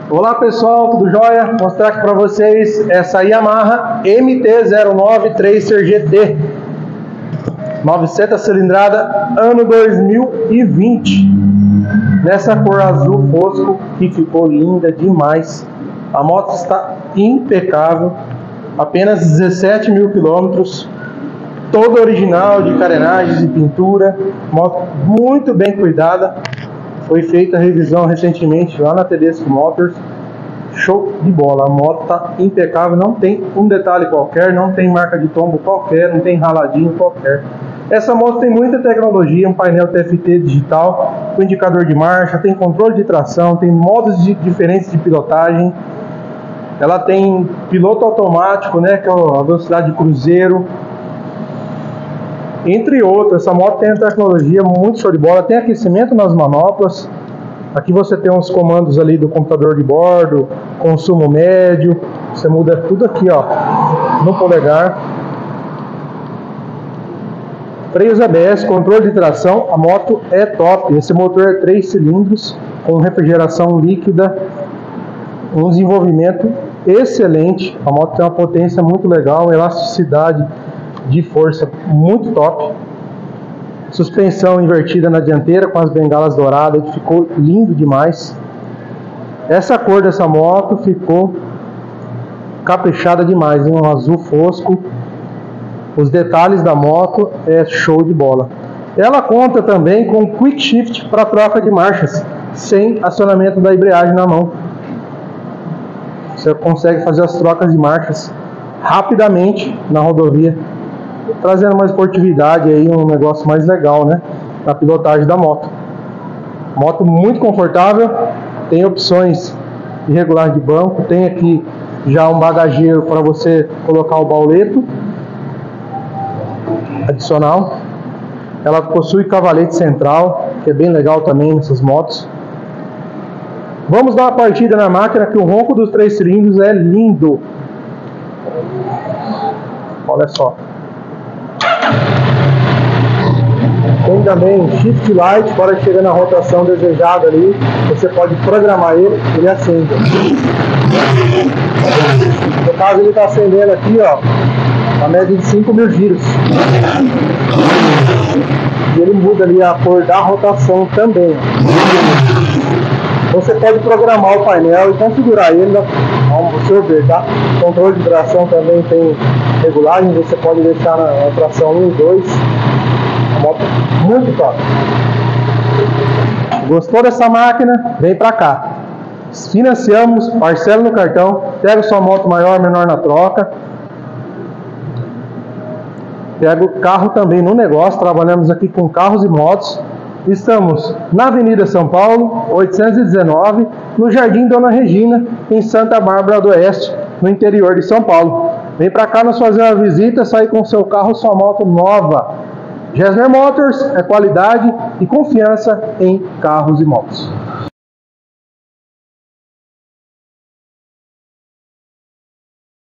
Olá pessoal, tudo jóia? Vou mostrar aqui para vocês essa Yamaha MT-093 GT 900 cilindrada, ano 2020, nessa cor azul fosco que ficou linda demais. A moto está impecável, apenas 17 mil quilômetros, toda original, de carenagens e pintura, moto muito bem cuidada. Foi feita a revisão recentemente lá na Tedesco Motors. Show de bola, a moto está impecável, não tem um detalhe qualquer, não tem marca de tombo qualquer, não tem raladinho qualquer. Essa moto tem muita tecnologia, um painel TFT digital, com indicador de marcha, tem controle de tração, tem modos diferentes de pilotagem. Ela tem piloto automático, né, que é a velocidade de cruzeiro, entre outros. Essa moto tem uma tecnologia muito show de bola, tem aquecimento nas manoplas. Aqui você tem uns comandos ali do computador de bordo, consumo médio, você muda tudo aqui, ó, no polegar. Freios ABS, controle de tração, a moto é top. Esse motor é 3 cilindros, com refrigeração líquida, um desenvolvimento excelente. A moto tem uma potência muito legal, elasticidade de força muito top. Suspensão invertida na dianteira com as bengalas douradas, que ficou lindo demais. Essa cor dessa moto ficou caprichada demais, em um azul fosco. Os detalhes da moto é show de bola. Ela conta também com Quick Shift para troca de marchas, sem acionamento da embreagem na mão. Você consegue fazer as trocas de marchas rapidamente na rodovia, trazendo uma esportividade aí, um negócio mais legal, né, na pilotagem da moto. Moto muito confortável, tem opções de regulagem de banco, tem aqui já um bagageiro para você colocar o bauleto adicional. Ela possui cavalete central, que é bem legal também nessas motos. Vamos dar uma partida na máquina, que o ronco dos 3 cilindros é lindo. Olha só. Tem também Shift Light, para chegar na rotação desejada ali, você pode programar ele, ele acende. No caso ele está acendendo aqui, ó, a média de 5.000 giros. E ele muda ali a cor da rotação também. Você pode programar o painel e configurar ele, vamos ver, tá? Controle de tração também tem regulagem, você pode deixar na tração 1 e 2. A moto muito top. Gostou dessa máquina? Vem pra cá. Financiamos, parcela no cartão, pega sua moto maior, menor na troca. Pega o carro também no negócio, trabalhamos aqui com carros e motos. Estamos na Avenida São Paulo, 819, no Jardim Dona Regina, em Santa Bárbara do Oeste, no interior de São Paulo. Vem pra cá nos fazer uma visita, sair com seu carro, sua moto nova. Gessner Motors é qualidade e confiança em carros e motos.